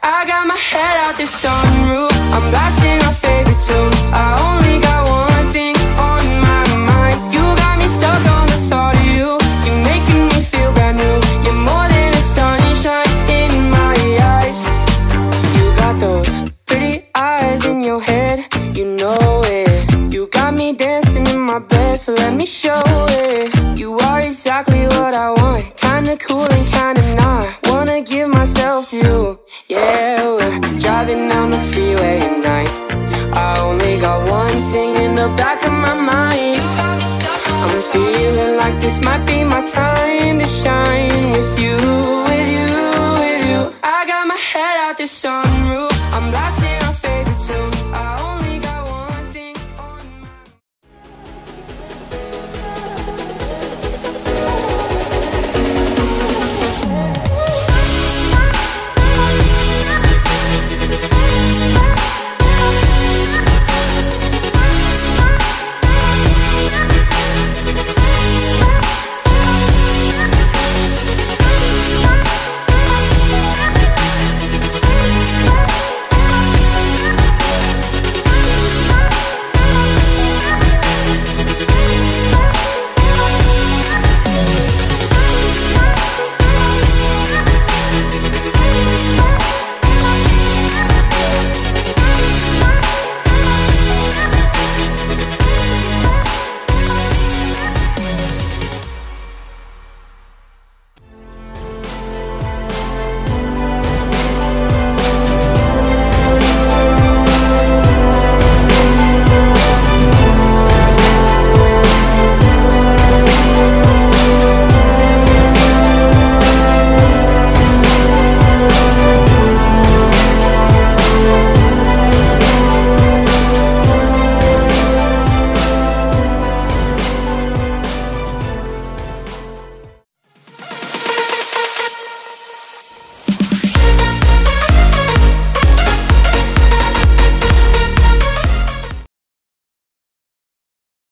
I got my head out the sunroof, I'm blasting our favorite tunes. I only got one thing on my mind. You got me stuck on the thought of you. You're making me feel brand new. You're more than a sunshine in my eyes. You got those pretty eyes in your head, you know it. You got me dancing in my bed, so let me show it. You are exactly what I want, kinda cool and kinda not. Wanna give myself to you. Yeah, we're driving down the freeway at night. I only got one thing in the back of my mind. I'm feeling like this might be my time to shine with you, with you, with you. I got my head out the sun.